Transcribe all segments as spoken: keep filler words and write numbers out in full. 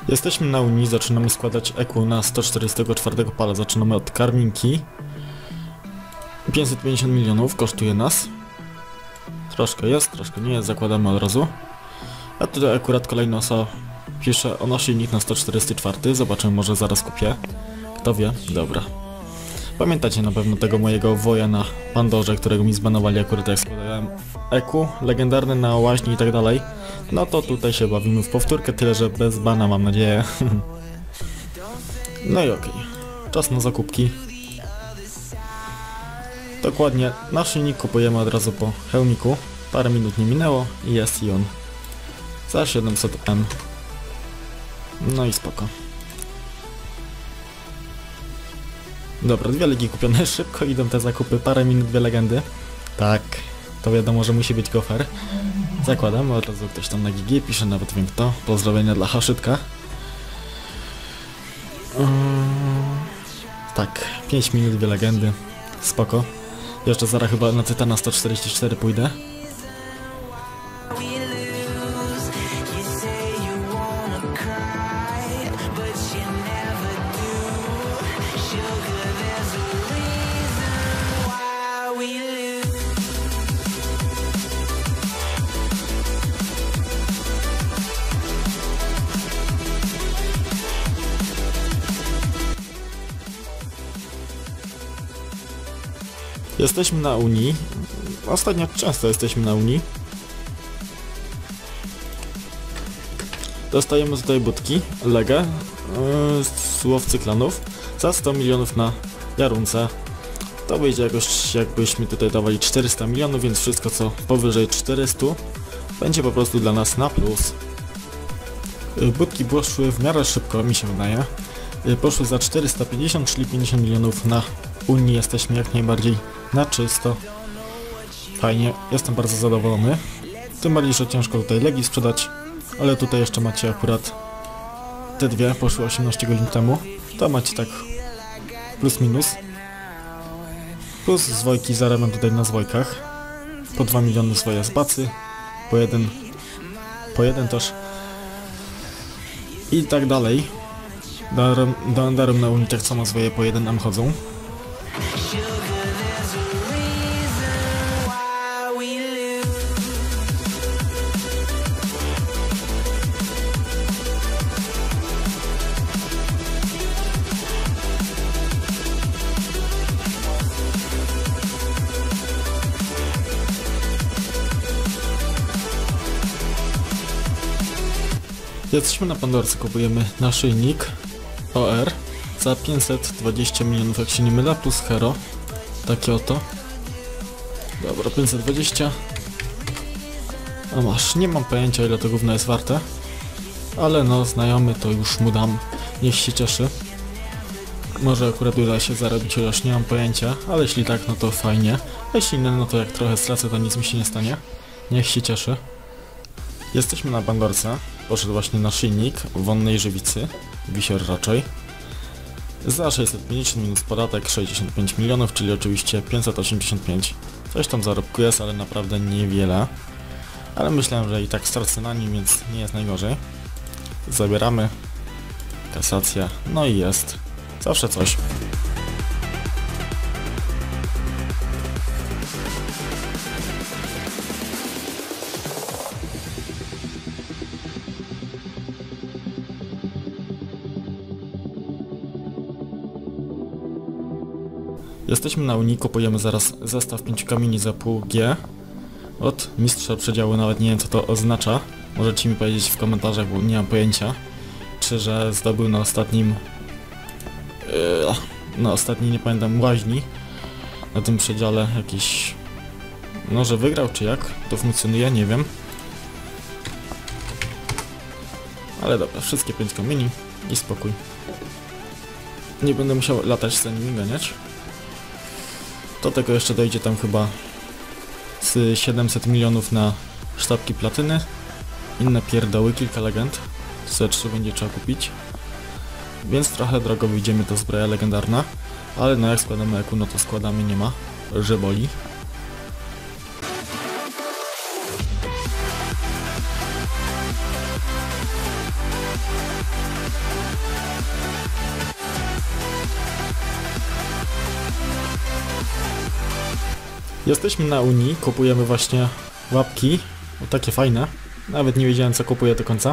Jesteśmy na Unii, zaczynamy składać E Q na sto czterdziestego czwartego pala. Zaczynamy od Karminki. pięćset pięćdziesiąt milionów kosztuje nas. Troszkę jest, troszkę nie jest, zakładamy od razu. A tutaj akurat kolejna osoba pisze o naszyjnik na sto czterdziesty czwarty. Zobaczymy, może zaraz kupię. Kto wie? Dobra. Pamiętacie na pewno tego mojego woja na Pandorze, którego mi zbanowali akurat jak składałem E Q, legendarny na łaźni i tak dalej. No to tutaj się bawimy w powtórkę, tyle że bez bana, mam nadzieję. No i okej. Okay. Czas na zakupki. Dokładnie, naszyjnik kupujemy od razu po hełmiku. Parę minut nie minęło i jest i on. Za siedemset M. No i spoko. Dobra, dwie legi kupione, szybko idą te zakupy, parę minut, dwie legendy. Tak, to wiadomo, że musi być gofer. Zakładam, od razu ktoś tam na G G pisze, nawet wiem kto. Pozdrowienia dla Haszytka. Um, tak, pięć minut, dwie legendy. Spoko. Jeszcze zaraz chyba na Tytana sto czterdzieści cztery pójdę. Jesteśmy na Unii. Ostatnio często jesteśmy na Unii. Dostajemy tutaj budki, legę, yy, z łowcy klanów za sto milionów na Jarunce. To wyjdzie jakoś, jakbyśmy tutaj dawali czterysta milionów, więc wszystko co powyżej czterysta będzie po prostu dla nas na plus. Yy, budki poszły w miarę szybko, mi się wydaje. Yy, poszły za czterysta pięćdziesiąt, czyli pięćdziesiąt milionów na Unii. Jesteśmy jak najbardziej na czysto. Fajnie, jestem bardzo zadowolony. Tym bardziej, że ciężko tutaj legi sprzedać, ale tutaj jeszcze macie akurat te dwie, poszły osiemnaście godzin temu. To macie tak plus minus. Plus zwojki zarabiam tutaj na zwojkach. Po dwa miliony swoje z bacy. Po jeden, po jeden też. I tak dalej. Darem, darem na Unii tak samo swoje po jeden M chodzą. Jesteśmy na Pandorce, kupujemy naszyjnik O R za pięćset dwadzieścia milionów, jak się nie mylę, plus hero. Takie oto. Dobra, pięćset dwadzieścia. A masz, nie mam pojęcia ile to gówno jest warte. Ale no, znajomy to już mu dam. Niech się cieszy. Może akurat uda się zarobić, chociaż nie mam pojęcia. Ale jeśli tak, no to fajnie. A jeśli nie, no to jak trochę stracę, to nic mi się nie stanie. Niech się cieszy. Jesteśmy na Pandorce. Poszedł właśnie naszyjnik wonnej żywicy, wisior raczej. Za sześćset pięćdziesiąt minus podatek sześćdziesiąt pięć milionów, czyli oczywiście pięćset osiemdziesiąt pięć. Coś tam zarobku jest, ale naprawdę niewiele. Ale myślałem, że i tak stracę na nim, więc nie jest najgorzej. Zabieramy. Kasacja. No i jest. Zawsze coś. Jesteśmy na Unii, kupujemy zaraz zestaw pięciu kamieni za pół G od mistrza przedziału, nawet nie wiem co to oznacza. Możecie mi powiedzieć w komentarzach, bo nie mam pojęcia. Czy że zdobył na ostatnim... Yy, na ostatniej, nie pamiętam, łaźni. Na tym przedziale jakiś... No, że wygrał czy jak? To funkcjonuje, nie wiem. Ale dobra, wszystkie pięć kamieni i spokój. Nie będę musiał latać za nimi ganiać. Do tego jeszcze dojdzie tam chyba z siedemset milionów na sztabki platyny. Inne pierdoły, kilka legend. ze trzy będzie trzeba kupić. Więc trochę drogo wyjdziemy, to zbroja legendarna. Ale no jak składamy E Q, no to składamy, nie ma, że boli. Jesteśmy na Unii, kupujemy właśnie łapki, o, takie fajne. Nawet nie wiedziałem, co kupuję do końca.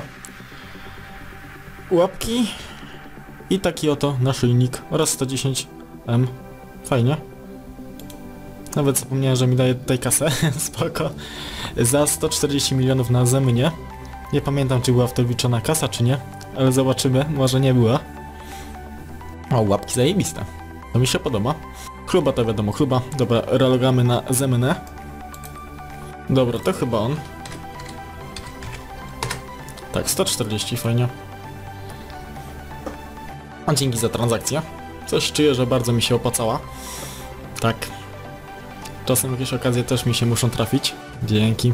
Łapki i taki oto naszyjnik oraz sto dziesięć M. Fajnie. Nawet zapomniałem, że mi daje tutaj kasę. Spoko. Za sto czterdzieści milionów na Zemynie. Nie pamiętam, czy była w to wliczona kasa, czy nie. Ale zobaczymy, może nie była. O, łapki zajebiste. To mi się podoba. Chluba to wiadomo, chluba. Dobra, relogamy na Zemynę. Dobra, to chyba on. Tak, sto czterdzieści, fajnie. A dzięki za transakcję. Coś czuję, że bardzo mi się opłacała. Tak. Czasem jakieś okazje też mi się muszą trafić. Dzięki.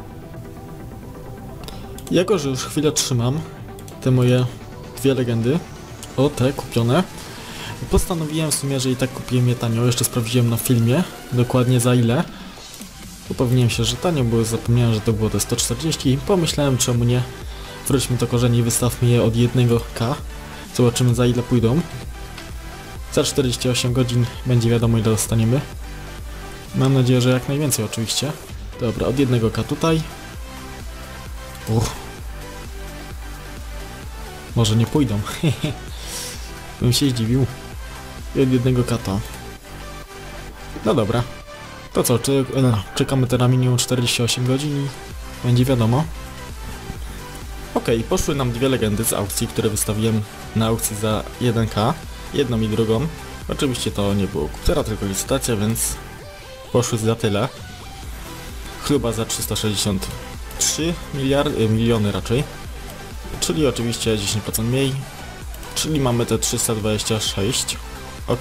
Jako, że już chwilę trzymam te moje dwie legendy, o te kupione, postanowiłem w sumie, że i tak kupiłem je tanio. Jeszcze sprawdziłem na filmie dokładnie za ile. Upewniłem się, że tanio, bo zapomniałem, że to było te sto czterdzieści. Pomyślałem, czemu nie. Wróćmy do korzeni i wystawmy je od jednego ka. Zobaczymy, za ile pójdą. Za czterdzieści osiem godzin będzie wiadomo, ile dostaniemy. Mam nadzieję, że jak najwięcej oczywiście. Dobra, od jednego ka tutaj. Uch. Może nie pójdą. Bym się zdziwił. I od jednego ka to. No dobra. To co, czy, no, czekamy teraz na minimum czterdzieści osiem godzin i będzie wiadomo. Okej, okay, poszły nam dwie legendy z aukcji, które wystawiłem na aukcji za jeden ka. Jedną i drugą. Oczywiście to nie było kupcera, tylko licytacja, więc poszły za tyle. Chluba za trzysta sześćdziesiąt trzy miliardy, miliony raczej. Czyli oczywiście dziesięć procent mniej. Czyli mamy te trzysta dwadzieścia sześć. Ok.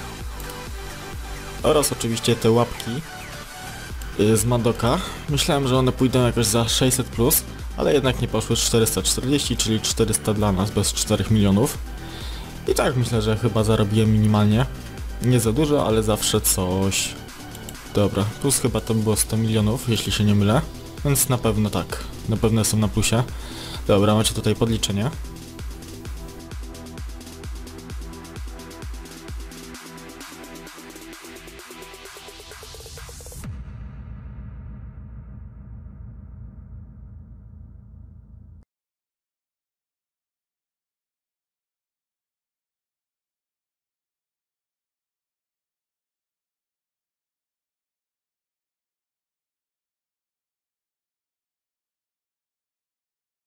Oraz oczywiście te łapki z Madoka. Myślałem, że one pójdą jakoś za sześćset plus, ale jednak nie poszły. Czterysta czterdzieści, czyli czterysta dla nas bez czterech milionów. I tak myślę, że chyba zarobiłem minimalnie. Nie za dużo, ale zawsze coś. Dobra, plus chyba to było sto milionów, jeśli się nie mylę. Więc na pewno tak, na pewno jestem na plusie. Dobra, macie tutaj podliczenie.